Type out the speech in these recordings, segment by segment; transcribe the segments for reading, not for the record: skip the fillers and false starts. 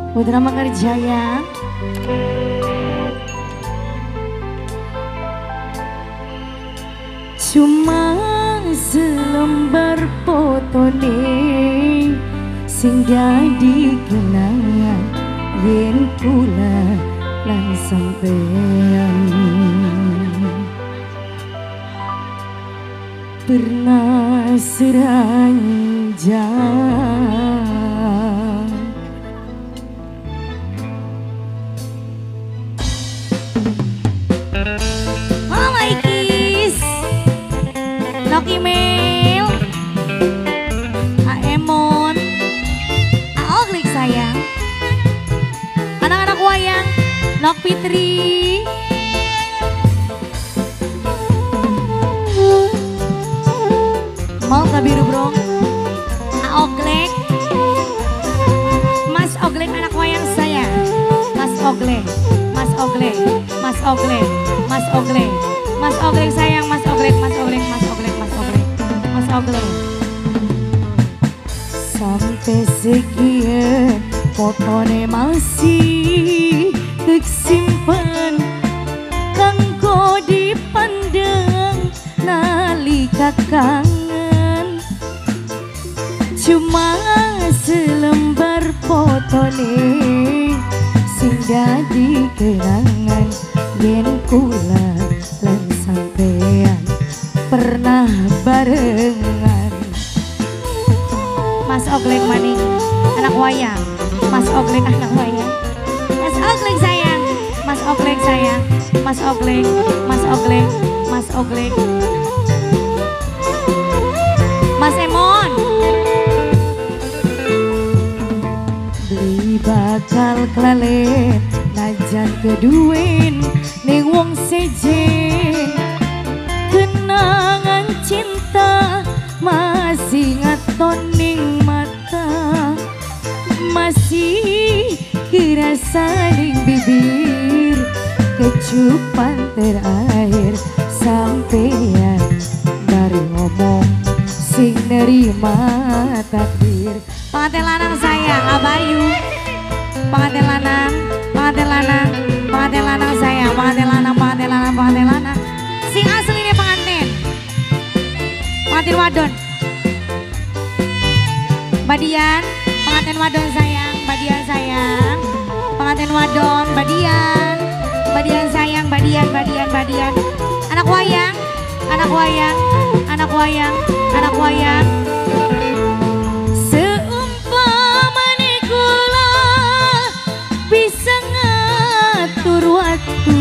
Putra Manggarijaya. Cuma selembar foto nih sing jadi kenangan yen kula lan sampean pernah seranjang. Oh my kiss nok email Aemon Aoglik sayang anak-anak wayang nok Fitri mau kabiru bro Aoglek Mas Oglek anak wayang saya Mas Oglek Mas Oglek Mas Oglek Mas Oglek Mas Oglek sayang Mas Oglek Mas Oglek Mas Oglek Mas Oglek Mas Oglek sampai sekian fotone masih kesimpan kanggo dipandang nalika kangen cuma selembar fotone sing dadi kenangan yen kula lan sampean pernah barengan. Mas Oglek maning anak wayang Mas Oglek anak wayang Mas Oglek sayang Mas Oglek sayang Mas Oglek Mas Oglek Mas Oglek Mas Emon beli bakal kelalen najan keduin ning wong sejen kenangan cinta masih ngaton ning mata masih kerasa ning bibir kecupan terakhir sampeyan dari ngomong sing nerima takdir. Pengantin lanang sayang Abayu pengantin lanang pengantin lanang pengantin lanang sayang pengantin lanang pengantin lanang pengantin lanang sing asli ini pengantin wadon Badian pengantin wadon sayang Badian sayang pengantin wadon Badian Badian sayang Badian Badian Badian anak wayang anak wayang anak wayang anak wayang seumpamane kula bisa ngatur waktu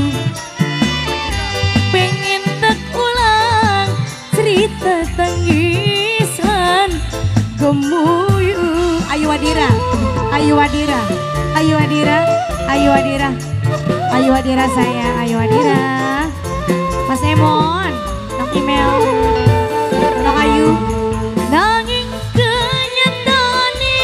pengen tak ulang cerita tangisan gemuyu Ayu Wadira Ayu Wadira Ayu Wadira Ayu Wadira Ayu Wadira sayang Ayu Wadira Mas Emon nok email nok Ayu nanging kenyataane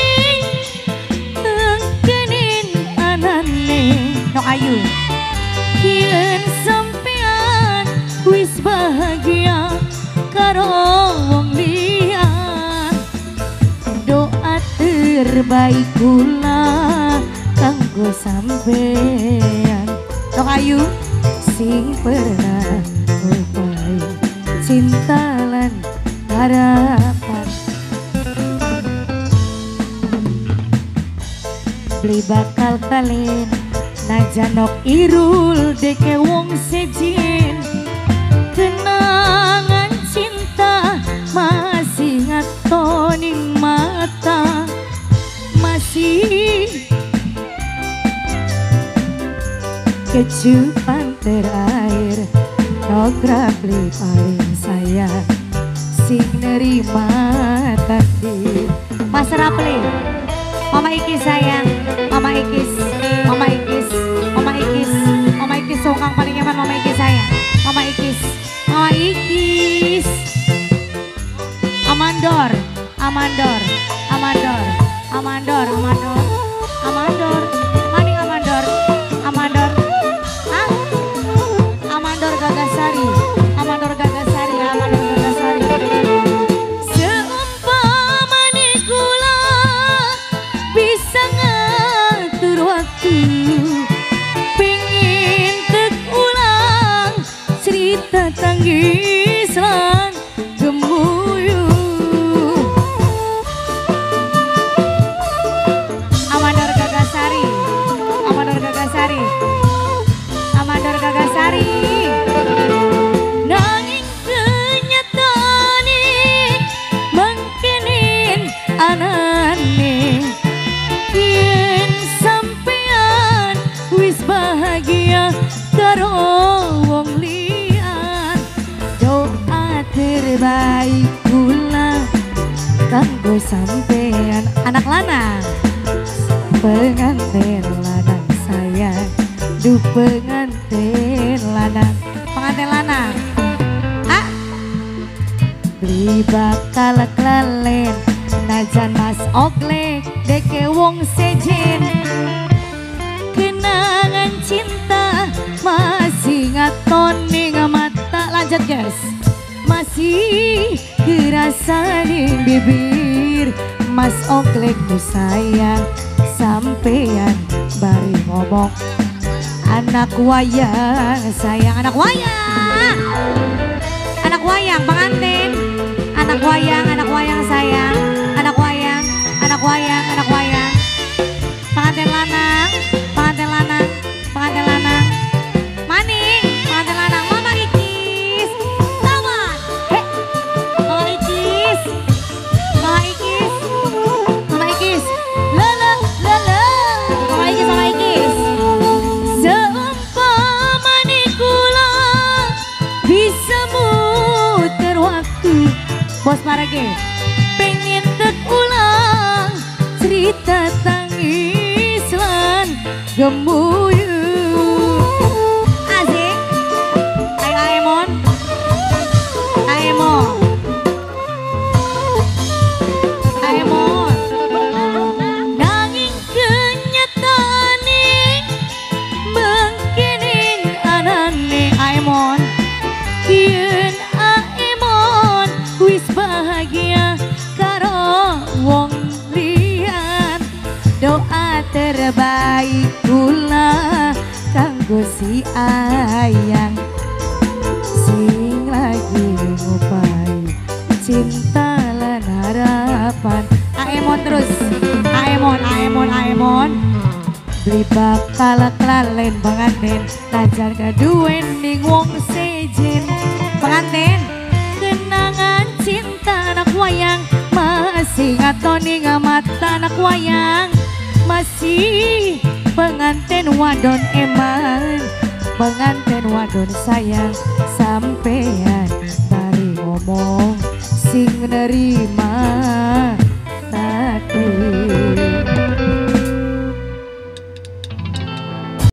tengkenin anane nok Ayu yen sampean wis bahagia karo wong liyan doa terbaik kula kanggo sampean nok Ayu sing pernah lupai cinta lan harapan beli bakal kalen najanok irul deke wong sejen kenangan cinta masih ngatoning mata masih kecupan terakhir nogra beli paling sayang sing nerima takdir. Mas Rapli Mama Ikis sayang Mama Ikis Mama Ikis Mama Ikis Mama Ikis songkang paling nyaman Mama Ikis sayang Mama Ikis Mama Ikis Amandor Amandor Amandor Amandor Amandor Amandor maning Amandor Amandor ah Amandor Gagasari Amandor Gagasari Amandor Gagasari seumpamane kula bisa ngatur terbaik kula kanggo sampean anak lanang pengantin lanang sayang duh pengantin lanang beli bakal kelalen najan mas oglek deke wong sejen kenangan cinta masih ngatoni mata lanjut guys masih kerasa di bibir mas oglek ku sayang sampean bari ngomong anak wayang sayang anak wayang pengantin anak wayang sayang anak wayang pengantin lanang maning pengantin lanang mama ikis taman mama ikis lala mama ikis seumpama kula bisa muter waktu bos parage pengen terulang cerita tangis lan gemuyu asik ayo Aemon nanging kenyataane mengkening anane Aemon kieun Aemon wis bahagia karo wong liyan doa terbaik kula kanggo si ayang sing lagi ngupai cinta lan harapan Aemon terus Aemon beli bakal kelalen pengantin tajar kaduen ning wong sejen pengantin kenangan cinta anak wayang masih ngatoni mata anak wayang masih pengantin wadon eman pengantin wadon sayang sampean bari ngomong sing nerima